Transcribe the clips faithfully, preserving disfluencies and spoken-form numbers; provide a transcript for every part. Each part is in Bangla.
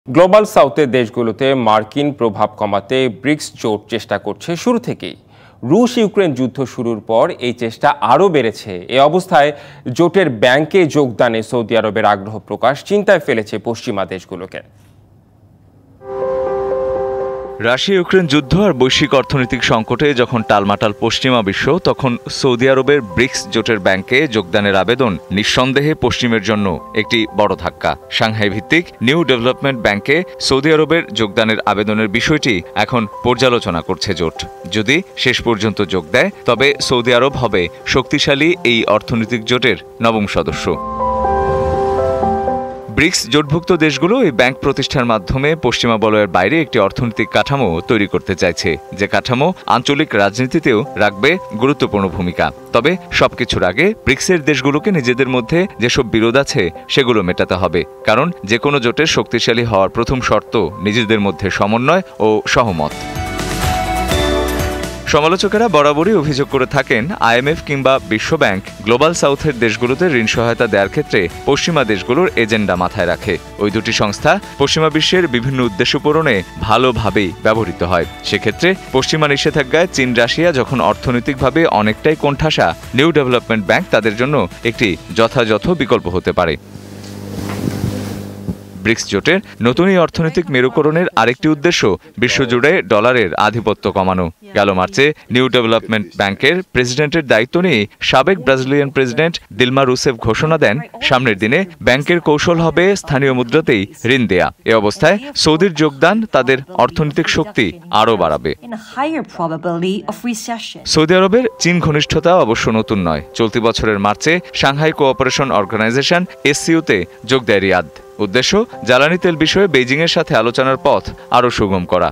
গ্লোবাল সাউথের দেশগুলোতে মার্কিন প্রভাব কমাতে ব্রিক্স জোট চেষ্টা করছে শুরু থেকেই। রুশ ইউক্রেন যুদ্ধ শুরুর পর এই চেষ্টা আরও বেড়েছে। এ অবস্থায় জোটের ব্যাংকে যোগদানে সৌদি আরবের আগ্রহ প্রকাশ চিন্তায় ফেলেছে পশ্চিমা দেশগুলোকে। রাশিয়া ইউক্রেন যুদ্ধ আর বৈশ্বিক অর্থনৈতিক সংকটে যখন টালমাটাল পশ্চিমা বিশ্ব, তখন সৌদি আরবের ব্রিক্স জোটের ব্যাংকে যোগদানের আবেদন নিঃসন্দেহে পশ্চিমের জন্য একটি বড় ধাক্কা। সাংহাই ভিত্তিক নিউ ডেভেলপমেন্ট ব্যাংকে সৌদি আরবের যোগদানের আবেদনের বিষয়টি এখন পর্যালোচনা করছে জোট। যদি শেষ পর্যন্ত যোগ দেয়, তবে সৌদি আরব হবে শক্তিশালী এই অর্থনৈতিক জোটের নবম সদস্য। ব্রিক্স জোটভুক্ত দেশগুলো এই ব্যাংক প্রতিষ্ঠার মাধ্যমে পশ্চিমা বলয়ের বাইরে একটি অর্থনৈতিক কাঠামো তৈরি করতে চাইছে, যে কাঠামো আঞ্চলিক রাজনীতিতেও রাখবে গুরুত্বপূর্ণ ভূমিকা। তবে সবকিছুর আগে ব্রিক্সের দেশগুলোকে নিজেদের মধ্যে যেসব বিরোধ আছে সেগুলো মেটাতে হবে, কারণ যে কোনো জোটের শক্তিশালী হওয়ার প্রথম শর্ত নিজেদের মধ্যে সমন্বয় ও সহমত। সমালোচকেরা বরাবরই অভিযোগ করে থাকেন, আইএমএফ কিংবা বিশ্বব্যাংক গ্লোবাল সাউথের দেশগুলোতে ঋণ সহায়তা দেওয়ার ক্ষেত্রে পশ্চিমা দেশগুলোর এজেন্ডা মাথায় রাখে। ওই দুটি সংস্থা পশ্চিমা বিশ্বের বিভিন্ন উদ্দেশ্য পূরণে ভালোভাবেই ব্যবহৃত হয়। সেক্ষেত্রে পশ্চিমা নিষেধাজ্ঞায় চীন রাশিয়া যখন অর্থনৈতিকভাবে অনেকটাই কোণঠাসা, নিউ ডেভেলপমেন্ট ব্যাংক তাদের জন্য একটি যথাযথ বিকল্প হতে পারে। ব্রিক্স জোটের নতুন এই অর্থনৈতিক মেরুকরণের আরেকটি উদ্দেশ্য বিশ্বজুড়ে ডলারের আধিপত্য কমানো। গেল মার্চে নিউ ডেভেলপমেন্ট ব্যাংকের প্রেসিডেন্টের দায়িত্ব নিয়ে সাবেক ব্রাজিলিয়ান প্রেসিডেন্ট দিলমা রুসেফ ঘোষণা দেন, সামনের দিনে ব্যাংকের কৌশল হবে স্থানীয় মুদ্রাতেই ঋণ দেয়া। এ অবস্থায় সৌদির যোগদান তাদের অর্থনৈতিক শক্তি আরও বাড়াবে। সৌদি আরবের চীন ঘনিষ্ঠতা অবশ্য নতুন নয়। চলতি বছরের মার্চে সাংহাই কোঅপারেশন অর্গানাইজেশন এসসিওতে যোগ দেয় রিয়াদ। উদ্দেশ্য জ্বালানি তেল বিষয়ে বেইজিংয়ের সাথে আলোচনার পথ আরও সুগম করা।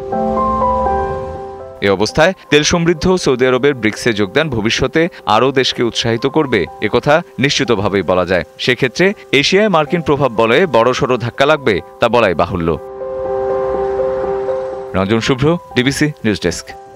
এ অবস্থায় তেল সমৃদ্ধ সৌদি আরবের ব্রিক্সে যোগদান ভবিষ্যতে আরও দেশকে উৎসাহিত করবে, একথা নিশ্চিতভাবেই বলা যায়। সেক্ষেত্রে এশিয়ায় মার্কিন প্রভাব বলয়ে বড়সড় ধাক্কা লাগবে তা বলাই বাহুল্য। Ranjan Shubhra, DBC news desk.